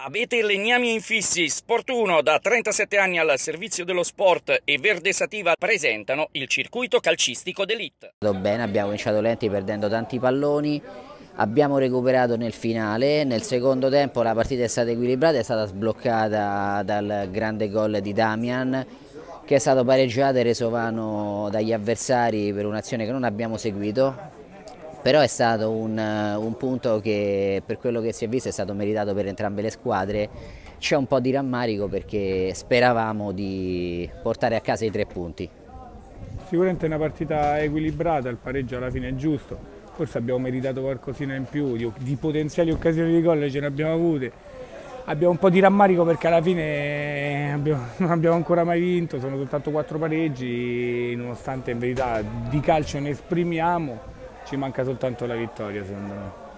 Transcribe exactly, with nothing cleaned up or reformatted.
Avete Legnami Infissi, Sport uno da trentasette anni al servizio dello sport e Verde Sativa presentano il circuito calcistico d'élite. Bene, abbiamo cominciato lenti perdendo tanti palloni, abbiamo recuperato nel finale, nel secondo tempo la partita è stata equilibrata, è stata sbloccata dal grande gol di Damian che è stato pareggiato e reso vano dagli avversari per un'azione che non abbiamo seguito. Però è stato un, un punto che per quello che si è visto è stato meritato per entrambe le squadre. C'è un po' di rammarico perché speravamo di portare a casa i tre punti. Sicuramente è una partita equilibrata, il pareggio alla fine è giusto, forse abbiamo meritato qualcosina in più, di, di potenziali occasioni di gol ce ne abbiamo avute. Abbiamo un po' di rammarico perché alla fine abbiamo, non abbiamo ancora mai vinto, sono soltanto quattro pareggi, nonostante in verità di calcio ne esprimiamo. Ci manca soltanto la vittoria secondo me.